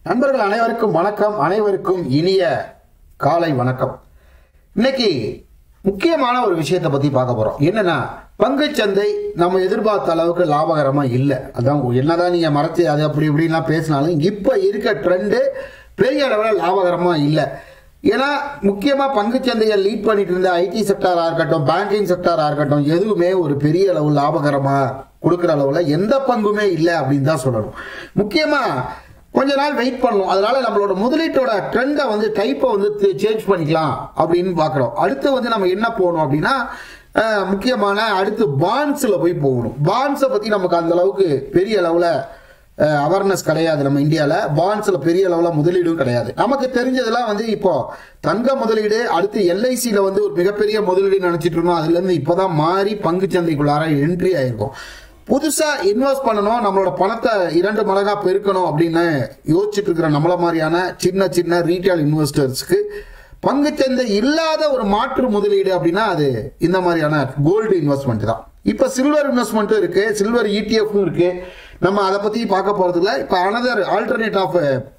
நண்பர்கள் அனைவருக்கும் வணக்கம். அனைவருக்கும் இனிய காலை வணக்கம். இன்னைக்கு முக்கியமான ஒரு விஷயத்தை பத்தி பார்க்க போறோம். என்னன்னா, பங்குச்சந்தை நம்ம எதிர்பார்த்த அளவுக்கு லாபகரமா இல்லை. அதான் என்னதான் நீங்க மறைச்சு அது அப்படி இப்படின்லாம் பேசினாலும் இப்ப இருக்க ட்ரெண்டு பெரிய அளவில் லாபகரமா இல்லை. ஏன்னா முக்கியமா பங்குச்சந்தையை லீட் பண்ணிட்டு இருந்த ஐடி செக்டாரா இருக்கட்டும், பேங்கிங் செக்டாரா இருக்கட்டும், எதுவுமே ஒரு பெரிய அளவு லாபகரமா கொடுக்குற அளவுல எந்த பங்குமே இல்லை அப்படின்னு தான் சொல்லணும். முக்கியமா கொஞ்ச நாள் வெயிட் பண்ணணும். அதனால நம்மளோட முதலீட்டோட ட்ரெண்டை வந்து டைப்பை வந்து சேஞ்ச் பண்ணிக்கலாம் அப்படின்னு பார்க்குறோம். அடுத்து நம்ம என்ன போகணும் அப்படின்னா, முக்கியமான அடுத்து பாண்ட்ஸில் போய் போகணும். பாண்ட்ஸை பற்றி நமக்கு அந்த அளவுக்கு பெரிய அளவில் அவேர்னஸ் கிடையாது. நம்ம இந்தியாவில் பாண்ட்ஸில் பெரிய அளவில் முதலீடும் கிடையாது. நமக்கு தெரிஞ்சதெல்லாம் இப்போ தங்க முதலீடு, அடுத்து எல்ஐசியில் ஒரு மிகப்பெரிய முதலீடு நினைச்சிட்டு இருந்தோம். அதுலேருந்து இப்போதான் மாறி பங்குச்சந்தைக்குள்ளார என்ட்ரி ஆயிருக்கும். புதுசா இன்வெஸ்ட் பண்ணணும், நம்மளோட பணத்தை 2 மடங்கா பெருக்கணும் அப்படின்னு யோசிச்சுட்டு இருக்கிற நம்மள மாதிரியான சின்ன சின்ன ரீட்டைல் இன்வெஸ்டர்ஸ்க்கு பங்குச்சந்தை இல்லாத ஒரு மாற்று முதலீடு அப்படின்னா அது இந்த மாதிரியான கோல்டு இன்வெஸ்ட்மெண்ட் தான். இப்ப சில்வர் இன்வெஸ்ட்மெண்ட்டும் இருக்கு, சில்வர் ETF இருக்கு. நம்ம அதை பத்தி பார்க்க போறது இல்லை. இப்ப அனதர் ஆல்டர்னேட் ஆஃப்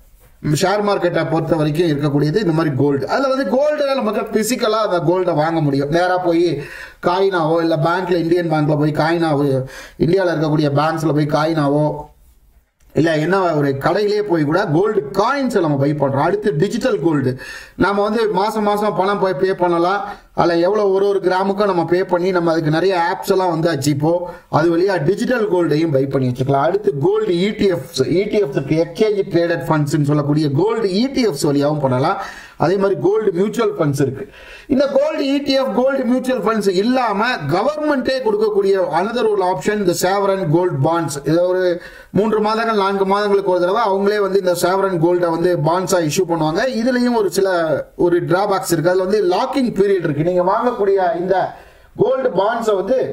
ஷேர் மார்க்கெட்டை பொறுத்த வரைக்கும் இருக்கக்கூடியது இந்த மாதிரி கோல்டு. அதில் கோல்டு நமக்கு பிசிக்கலாக அந்த கோல்டை வாங்க முடியும். நேராக போய் காயினாவோ இல்லை பேங்க்ல, இந்தியன் பேங்க்ல போய் காயினாவோ, இந்தியாவில் இருக்கக்கூடிய பேங்க்ஸில் போய் காயினாவோ இல்லை என்ன ஒரு கடையிலே போய் கூட கோல்டு காயின்ஸை நம்ம பை பண்ணுறோம். அடுத்து டிஜிட்டல் கோல்டு. நம்ம மாதம் மாதம் பணம் போய் பே பண்ணலாம். அதில் எவ்வளோ ஒரு கிராமுக்கும் நம்ம பே பண்ணி நம்ம அதுக்கு நிறைய ஆப்ஸ் எல்லாம் வந்தாச்சு. இப்போ அது வழியாக டிஜிட்டல் கோல்டையும் பை பண்ணி வச்சுக்கலாம். அடுத்து கோல்டு ETFs எக்ஸ்சேஞ்ச் ட்ரேடட் ஃபண்ட்ஸ்ன்னு சொல்லக்கூடிய கோல்டு ETFs வழியாகவும் பண்ணலாம். அதே மாதிரி கோல்டு மியூச்சுவல் ஃபண்ட்ஸ் இருக்கு. இந்த gold ETF, gold mutual funds இல்லாம கவர்மெண்டே கொடுக்கக்கூடிய அனதர் ஒரு ஆப்ஷன் இந்த சாவரன் கோல்டு பாண்ட்ஸ். இதை ஒரு 3 மாதங்கள் 4 மாதங்களுக்கு ஒரு தடவை அவங்களே இந்த சாவரன் கோல்டை பாண்ட்ஸா இஷ்யூ பண்ணுவாங்க. இதுலயும் ஒரு டிராபேக்ஸ் இருக்கு. அதுல லாக்கிங் பீரியட் இருக்கு. நீங்க வாங்கக்கூடிய இந்த கோல்டு பாண்ட்ஸை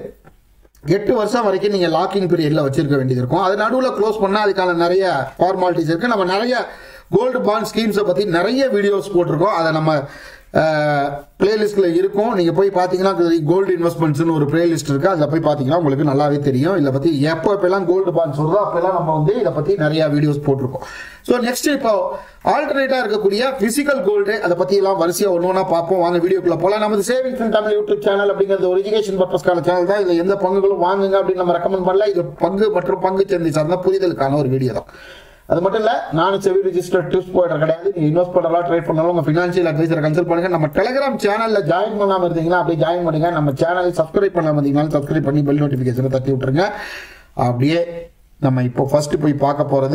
8 வருஷம் வரைக்கும் நீங்க லாக்கிங் பீரியட்ல வச்சிருக்க வேண்டியது இருக்கும். அது நடுவில் க்ளோஸ் பண்ணா அதுக்கான நிறைய ஃபார்மாலிட்டிஸ் இருக்கு. நம்ம நிறைய கோல்டு பாண்ட் ஸ்கீம்ஸை பத்தி நிறைய வீடியோஸ் போட்டிருக்கோம். அதை நம்ம பிளேலிஸ்ட்ல இருக்கும். நீங்க போய் பாத்தீங்கன்னா கோல்டு இன்வெஸ்ட்மெண்ட்ஸ்னு ஒரு பிளேலிஸ்ட் இருக்கு. அதில் போய் பாத்தீங்கன்னா உங்களுக்கு நல்லாவே தெரியும். இதை பத்தி எப்பெல்லாம் கோல்டு பாண்ட்ஸ் வருதோ அப்பெல்லாம் நம்ம இதை பத்தி நிறைய வீடியோஸ் போட்டிருக்கோம். ஸோ நெக்ஸ்ட் இப்போ ஆல்டர்னேட்டா இருக்கக்கூடிய பிசிக்கல் கோல்டு, அதை பத்தி எல்லாம் வரிசையா ஒன்னொன்னா பார்ப்போம். வாங்க வீடியோக்குள்ள போலாம். நமது savings in Tamil YouTube channel அப்படிங்கிறது ஒரு எஜுகேஷன் பர்பஸ்க்கான சேனல் தான். இதுல எந்த பங்குகளும் வாங்குங்க அப்படின்னு நம்ம ரெக்கமெண்ட் பண்ணல. இது பங்கு மற்றும் பங்கு சந்தை சார்ந்த புரிதலுக்கான ஒரு வீடியோ தான். அது மட்டும் இல்ல, நானும் செவி ரிஜிஸ்டர்ட் டிப்ஸ் போயிட்டு கிடையாது. நீங்க இன்வெஸ்ட் பண்ணலாம், ட்ரேட் பண்ணலாம், உங்க ஃபினான்ஷியல் அட்வைசரை கன்சல்ட் பண்ணுங்க. நம்ம டெலிகிராம் சேனல்ல ஜாயின் பண்ணாம இருந்தீங்கன்னா அப்படியே ஜாயின் பண்ணுங்க. நம்ம சேனலை சப்ஸ்கிரைப் பண்ணாம இருந்தீங்கன்னா சப்ஸ்கிரைப் பண்ணி பெல் நோட்டிபிகேஷனை தட்டி விட்டுருங்க. அப்படியே நம்ம இப்போ ஃபர்ஸ்ட் போய் பார்க்க போறது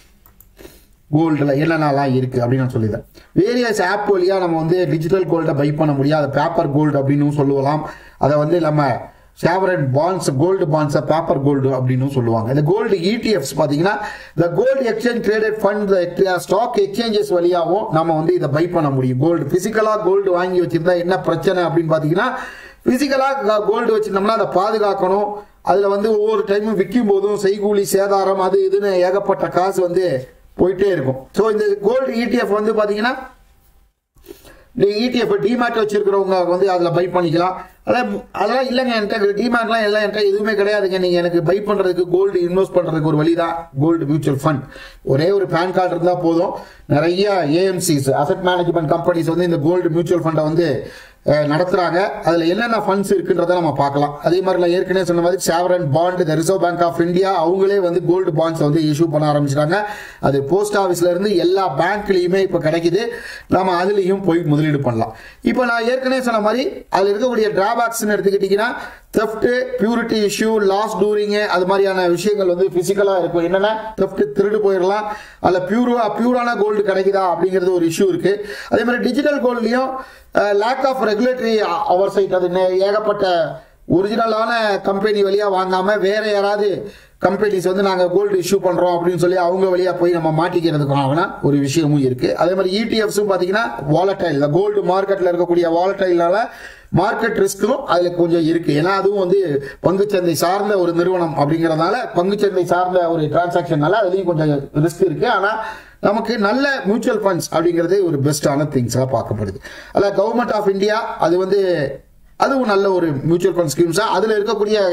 கோல்டுல என்னென்னலாம் இருக்கு அப்படின்னு நான் சொல்லிடுறேன். வேரியஸ் ஆப் வழியா நம்ம டிஜிட்டல் கோல்டை பை பண்ண முடியும். அதை பேப்பர் கோல்டு அப்படின்னு சொல்லலாம். அதை நம்ம sovereign bonds, gold bonds, paper gold அப்படின்னு சொல்லுவாங்க. இந்த கோல்டு ETFs பாத்தீங்கன்னா இந்த gold exchange traded fund stock exchanges வழியாகவும் நம்ம இதை பை பண்ண முடியும். கோல்டு பிசிக்கலா கோல்டு வாங்கி வச்சிருந்தா என்ன பிரச்சனை அப்படின்னு பாத்தீங்கன்னா, பிசிக்கலா கோல்டு வச்சிருந்தோம்னா அதை பாதுகாக்கணும். அதுல ஒவ்வொரு டைமும் விற்கும் போதும் செய்கூலி சேதாரம் அது இதுன்னு ஏகப்பட்ட காசு போயிட்டே இருக்கும். ஸோ இந்த கோல்டு ETF பாத்தீங்கன்னா ETF டிமேட் வச்சிருக்கிறவங்க அதில் பை பண்ணிக்கலாம். அதெல்லாம் இல்லைங்க, என்கிட்ட டிமேட்லாம் எல்லாம் என்கிட்ட எதுவுமே கிடையாதுங்க. நீங்கள் எனக்கு பை பண்ணுறதுக்கு கோல்டு இன்வெஸ்ட் பண்ணுறதுக்கு ஒரு வழி தான் கோல்டு மியூச்சுவல் ஃபண்ட். ஒரே ஒரு பேன் கார்டு இருந்தால் போதும். நிறைய AMCs அசெட் மேனேஜ்மெண்ட் கம்பெனிஸ் இந்த கோல்டு மியூச்சுவல் ஃபண்டை நடத்துறாங்க. அதுல என்னென்ன ஃபண்ட்ஸ் இருக்குன்றத நம்ம பார்க்கலாம். அதே மாதிரி நான் ஏற்கனவே சொன்ன மாதிரி sovereign bond, reserve bank of India அவங்களே கோல்டு பாண்ட்ஸ் இஷ்யூ பண்ண ஆரம்பிச்சிட்டாங்க. அது போஸ்ட் ஆஃபீஸ்ல இருந்து எல்லா பேங்க்லயுமே இப்ப கிடைக்குது. நம்ம அதுலயும் போய் முதலீடு பண்ணலாம். இப்போ நான் ஏற்கனவே சொன்ன மாதிரி அதுல இருக்கக்கூடிய டிராபேக்ஸ் எடுத்துக்கிட்டீங்கன்னா, theft, purity issue, loss during, அது மாதிரியான விஷயங்கள் பிசிக்கலா இருக்கும். என்னன்னா தெஃப்ட், திருடு போயிடலாம். அதுல பியூரான கோல்டு கிடைக்குதா அப்படிங்கிறது ஒரு இஷ்யூ இருக்கு. அதே மாதிரி டிஜிட்டல் கோல்ட்லயும் லேக் ஆஃப் ரெகுலேட்டரி ஓவர்சைட். அது ஏகப்பட்ட ஒரிஜினலான கம்பெனி வழியா வாங்காம வேற யாராவது கம்பெனிஸ் நாங்க கோல்டு இஷ்யூ பண்றோம் அப்படின்னு சொல்லி அவங்க வழியா போய் நம்ம மாட்டிக்கிறதுக்கான ஒரு விஷயமும் இருக்கு. அதே மாதிரி ETFஸும் பாத்தீங்கன்னா வாலடைல், கோல்டு மார்க்கெட்ல இருக்கக்கூடிய வாலடைல்னால மார்க்கெட் ரிஸ்க்கும் அதுல கொஞ்சம் இருக்கு. ஏன்னா அதுவும் பங்குச்சந்தை சார்ந்த ஒரு நிறுவனம் அப்படிங்கறதுனால, பங்குச்சந்தை சார்ந்த ஒரு டிரான்சாக்ஷன்னால அதுலயும் கொஞ்சம் ரிஸ்க் இருக்கு. ஆனா நமக்கு நல்ல மியூச்சுவல் ஃபண்ட்ஸ் அப்படிங்கிறது ஒரு பெஸ்டான திங்ஸா பார்க்கப்படுது. அல்ல கவர்மெண்ட் ஆஃப் இந்தியா அது அதுவும் நல்ல ஒரு மியூச்சுவல் ஃபண்ட் ஸ்கீம்ஸா. அதுல இருக்கக்கூடிய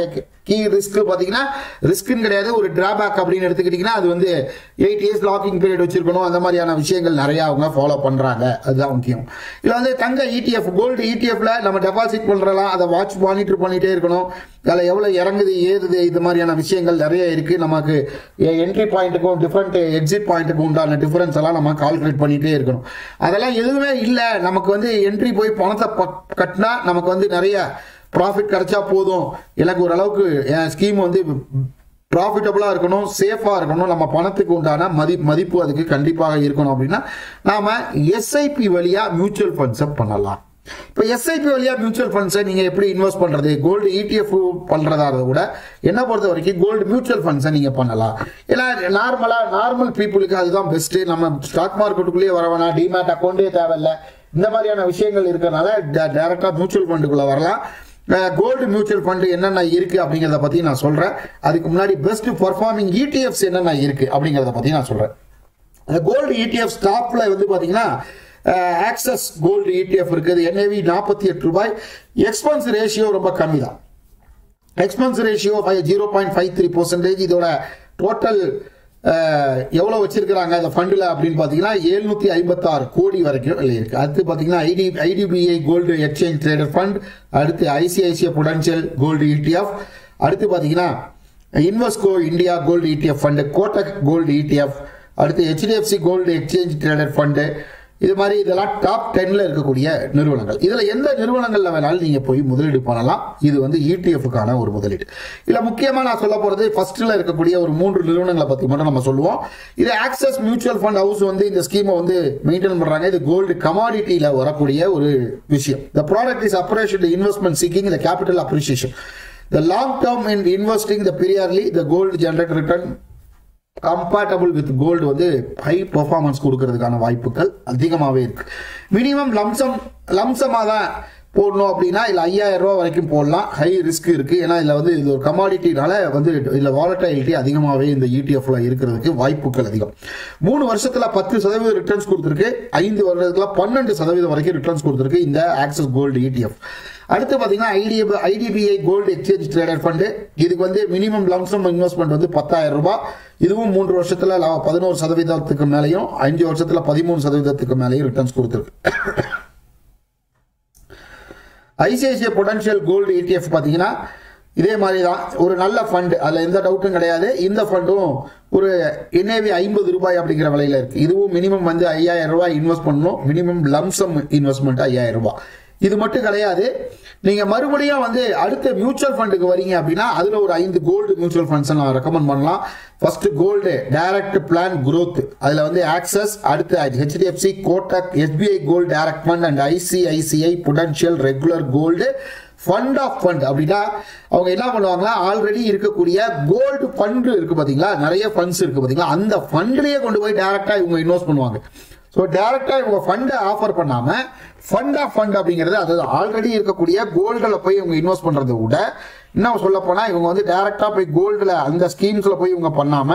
கீ ரிஸ்க் பாத்தீங்கன்னா ரிஸ்க்னு கிடையாது, ஒரு டிராபேக் அப்படின்னு எடுத்துக்கிட்டீங்கன்னா அது வந்து 8 இயர்ஸ் லாக்கிங் பீரியட் வச்சிருக்கணும். அந்த மாதிரியான விஷயங்கள் நிறைய அவங்க ஃபாலோ பண்றாங்க. அதுதான் முக்கியம். இதுல வந்து தங்க ETF, கோல்டு ETFல நம்ம டெபாசிட் பண்றலாம், அதை வாட்ச் மானிட்டர் பண்ணிட்டே இருக்கணும். அதில் எவ்வளவு இறங்குது ஏறுது இது மாதிரியான விஷயங்கள் நிறைய இருக்கு. நமக்கு என்ட்ரி பாயிண்ட்டுக்கும் டிஃபரெண்ட் எக்ஸிட் பாயிண்ட்டுக்கும் உண்டான டிஃபரன்ஸ் எல்லாம் நம்ம கால்குலேட் பண்ணிட்டே இருக்கணும். அதெல்லாம் எதுவுமே இல்லை. நமக்கு வந்து என்ட்ரி போய் பணத்தை கட்டினா நமக்கு வந்து நிறைய ப்ராஃபிட் கிடைச்சா போதும், எனக்கு ஓரளவுக்கு என் ஸ்கீம் வந்து ப்ராஃபிட்டபுளா இருக்கணும், சேஃபா இருக்கணும், நம்ம பணத்துக்கு உண்டான மதிப்பு அதுக்கு கண்டிப்பாக இருக்கணும் அப்படின்னா நாம SIP வழியா மியூச்சுவல் ஃபண்ட்ஸை பண்ணலாம். இப்போ SIP வழியா மியூச்சுவல் ஃபண்ட்ஸை நீங்க எப்படி இன்வெஸ்ட் பண்றது? கோல்டு ETF பண்றதா கூட என்ன பொறுத்த வரைக்கும் கோல்டு மியூச்சுவல் ஃபண்ட்ஸை நீங்க பண்ணலாம். ஏன்னா நார்மல் பீப்புளுக்கு அதுதான் பெஸ்ட். நம்ம ஸ்டாக் மார்க்கெட்டுக்குள்ளேயே வர வேணாம், டிமேட் அக்கௌண்டே தேவையில்லை, இந்த மாதிரியான விஷயங்கள் இருக்கிறதுனால டைரக்டா மியூச்சுவல் ஃபண்டுக்குள்ள வரலாம். கோல்டு மியூச்சுவல் ஃபண்ட் என்னென்ன இருக்கு அப்படிங்கிறத பத்தி நான் சொல்றேன். அதுக்கு முன்னாடி பெஸ்ட் பர்ஃபார்மிங் ETFs என்னென்ன இருக்கு அப்படிங்கிறத பத்தி நான் சொல்றேன். கோல்டு ETF ஸ்டாக்ல வந்து பாத்தீங்கன்னா ஆக்சஸ் கோல்டு ETF இருக்குது. NAV 48 ரூபாய். எக்ஸ்பென்ஸ் ரேஷியோ ரொம்ப கம்மி தான். Expense ratio 0.53%. இதோட டோட்டல் எவ்வளவு வச்சிருக்காங்க இந்த ஃபண்ட்ல அப்படின்னு பாத்தீங்கன்னா 756 கோடி வரைக்கும் இருக்கு. அடுத்து பாத்தீங்கன்னா IDBI gold exchange traded fund, அடுத்து ICICI புடென்ஷியல் கோல்டு ETF, அடுத்து பாத்தீங்கன்னா Invesco India gold ETF fund, Kotak gold ETF, அடுத்து HDFC gold exchange traded fund. இது மாதிரி இதெல்லாம் டாப் 10ல இருக்கக்கூடிய நிறுவனங்கள். இதுல எந்த நிறுவனங்கள்ல வேணாலும் நீங்க போய் முதலீடு பண்ணலாம். இது வந்து ETF-க்கான ஒரு முதலீடு. இதுல முக்கியமா நான் சொல்ல போறது ஃபர்ஸ்ட்ல இருக்கக்கூடிய ஒரு 3 நிறுவனங்களை பத்தி மட்டும் நம்ம சொல்லுவோம். இது ஆக்சஸ் மியூச்சுவல் ஃபண்ட் ஹவுஸ் வந்து இந்த ஸ்கீமை வந்து மெயின்டைன் பண்றாங்க. இது கோல்டு கமாடிட்டியில வரக்கூடிய ஒரு விஷயம். The product is approached the investment seeking the capital appreciation. The long term in investing the periodically the gold generate return compatible with gold வந்து ஹை பெர்ஃபார்மன்ஸ் கொடுக்கறதுக்கான வாய்ப்புகள் அதிகமாகவே இருக்கு. மினிமம் லம்சமாக தான் போடணும் அப்படின்னா இல்லை 5000 ரூபா வரைக்கும் போடலாம். ஹை ரிஸ்க் இருக்கு. ஏன்னா இதில் வந்து இது ஒரு கமாடிட்டினால வந்து இதில் வாலட்டிலிட்டி அதிகமாகவே இந்த ETF-ல இருக்கிறதுக்கு வாய்ப்புகள் அதிகம். 3 வருஷத்துல 10% ரிட்டர்ன்ஸ் கொடுத்துருக்கு. 5 வருடத்துல 12% வரைக்கும் ரிட்டர்ன்ஸ் கொடுத்துருக்கு இந்த ஆக்சஸ் கோல்டு ETF. அடுத்து பாத்தீங்கன்னா IDBI gold exchange traded fund. இதுக்கு வந்து மினிமம் லம்சம் இன்வெஸ்ட்மெண்ட் வந்து 10,000 ரூபாய். இதுவும் 3 வருஷத்துல 11% மேலையும் 5 வருஷத்துல 13% மேலையும் ரிட்டர்ன்ஸ் கொடுத்துருக்கு. ICICI புடென்ஷியல் கோல்டு ETF பாத்தீங்கன்னா இதே மாதிரி தான் ஒரு நல்ல ஃபண்ட், அதுல எந்த டவுட்டும் கிடையாது. இந்த ஃபண்டும் ஒரு NAV 50 ரூபாய் அப்படிங்கிற விலையில இருக்கு. இதுவும் மினிமம் வந்து 5000 ரூபாய் இன்வெஸ்ட் பண்ணணும். மினிமம் லம்சம் இன்வெஸ்ட்மெண்ட் 5000 ரூபாய். இது மட்டும் கிடையாது, நீங்க மறுபடியும் வந்து அடுத்த மியூச்சுவல் ஃபண்டுக்கு வரீங்க அப்படின்னா அதுல ஒரு 5 கோல்டு மியூச்சுவல் ஃபண்ட்ஸ் நான் ரெக்கமெண்ட் பண்ணலாம். First gold direct plan growth, அதுல வந்து ஆக்சஸ், அடுத்து HDFC, Kotak, SBI gold direct fund and ICICI prudential regular gold fund of fund. அப்படின்னா அவங்க என்ன பண்ணுவாங்கன்னா ஆல்ரெடி இருக்கக்கூடிய கோல்டு ஃபண்ட் இருக்கு பாத்தீங்களா, நிறைய ஃபண்ட்ஸ் இருக்கு பாத்தீங்களா, அந்த ஃபண்ட்லயே கொண்டு போய் டைரக்டா இவங்க இன்வெஸ்ட் பண்ணுவாங்க. ஸோ டைரக்டா இவங்க ஃபண்டை ஆஃபர் பண்ணாம ஃபண்ட் ஆஃப் ஃபண்ட் அப்படிங்கிறது அதாவது ஆல்ரெடி இருக்கக்கூடிய கோல்டில் போய் இவங்க இன்வெஸ்ட் பண்றதை விட இன்னும் சொல்ல போனா இவங்க வந்து டைரக்டா போய் கோல்டில் அந்த ஸ்கீம்ஸ்ல போய் இவங்க பண்ணாம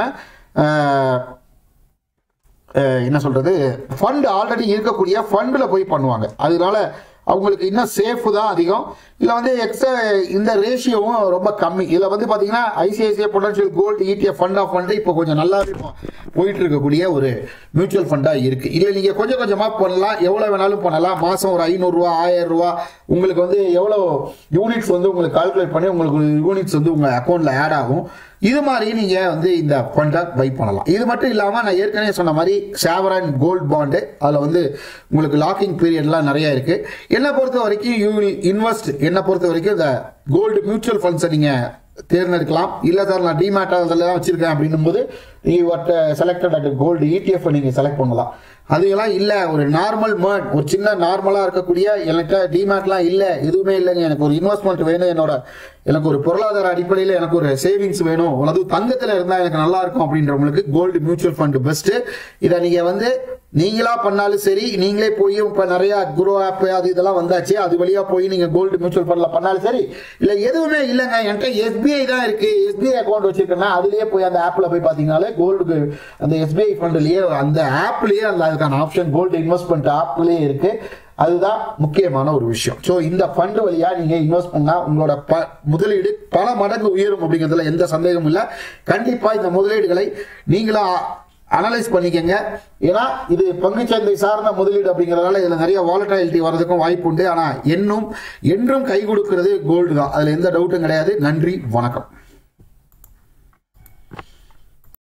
என்ன சொல்றது ஃபண்ட் ஆல்ரெடி இருக்கக்கூடிய ஃபண்ட்ல போய் பண்ணுவாங்க. அதனால அவங்களுக்கு இன்னும் சேஃப் தான் அதிகம். இதுல வந்து இந்த ரேஷியோவும் ரொம்ப கம்மி. இதுல வந்து பாத்தீங்கன்னா ICICI prudential gold ETF fund of fund இப்போ கொஞ்சம் நல்லாவே போயிட்டு இருக்கக்கூடிய ஒரு மியூச்சுவல் ஃபண்டா இருக்கு. இதுல நீங்க கொஞ்சம் கொஞ்சமா பண்ணலாம், எவ்வளவு வேணாலும் பண்ணலாம். மாசம் ஒரு 500 ரூபா 1000 ரூபா உங்களுக்கு வந்து எவ்வளவு யூனிட்ஸ் வந்து உங்களுக்கு கால்குலேட் பண்ணி உங்களுக்கு யூனிட்ஸ் வந்து உங்க அக்கௌண்ட்ல ஆட் ஆகும். இது மாதிரி நீங்க வந்து இந்த ஃபண்டை பை பண்ணலாம். இது மட்டும் இல்லாம நான் ஏற்கனவே சொன்ன மாதிரி சாவரன் கோல்ட் பாண்டு, அதுல வந்து உங்களுக்கு லாக்கிங் பீரியட்லாம் நிறைய இருக்கு. என்னை பொறுத்த வரைக்கும் யூ வில் இன்வெஸ்ட், என்னை பொறுத்த வரைக்கும் இந்த கோல்டு மியூச்சுவல் ஃபண்ட்ஸை நீங்க தேர்ந்தெடுக்கலாம். இல்ல சார் நான் டிமேட் அதெல்லாம் வச்சிருக்கேன் அப்படின்னும் போது செலக்டட் கோல்டு ETF நீங்க செலக்ட் பண்ணலாம். அதுக்கெல்லாம் இல்ல ஒரு நார்மல் மேர்ன், ஒரு சின்ன நார்மலா இருக்கக்கூடிய எனக்கு டிமேட்லாம் இல்ல, எதுவுமே இல்லைங்க, எனக்கு ஒரு இன்வெஸ்ட்மெண்ட் வேணும், எனக்கு ஒரு பொருளாதார அடிப்படையில் எனக்கு ஒரு சேவிங்ஸ் வேணும், அதுவும் தங்கத்துல இருந்தா எனக்கு நல்லா இருக்கும் அப்படின்றவங்களுக்கு கோல்டு மியூச்சுவல் ஃபண்ட் பெஸ்ட். இதை நீங்க வந்து நீங்களா பண்ணாலும் சரி, நீங்களே போய் இப்ப நிறைய குரோ ஆப் அது இதெல்லாம் வந்தாச்சு, அது வழியா போய் நீங்க கோல்டு மியூச்சுவல் ஃபண்ட்ல பண்ணாலும் சரி, இல்ல எதுவுமே இல்லைங்க என்கிட்ட SBI தான் இருக்கு, SBI அக்கௌண்ட் வச்சிருக்கேன்னா அதுலயே போய் அந்த ஆப்ல போய் பாத்தீங்கன்னாலே கோல்டு அந்த SBI ஃபண்ட்லயே அந்த ஆப்லயே அதுக்கான ஆப்ஷன் கோல்டு இன்வெஸ்ட்மெண்ட் ஆப்லயே இருக்கு. அதுதான் முக்கியமான ஒரு விஷயம். ஸோ இந்த ஃபண்ட் வழியா நீங்க இன்வெஸ்ட் பண்ணா உங்களோட முதலீடு பல மடங்கு உயரும் அப்படிங்கிறதுல எந்த சந்தேகமும் இல்லை. கண்டிப்பா இந்த முதலீடுகளை நீங்களா அனலைஸ் பண்ணிக்கங்க. ஏன்னா இது பங்குச்சந்தை சார்ந்த முதலீடு அப்படிங்கிறதுனால இதுல நிறைய வாலட்டாலிட்டி வர்றதுக்கும் வாய்ப்பு உண்டு. ஆனா என்றும் கை கொடுக்கிறது கோல்டு தான், அதுல எந்த டவுட்டும் கிடையாது. நன்றி, வணக்கம்.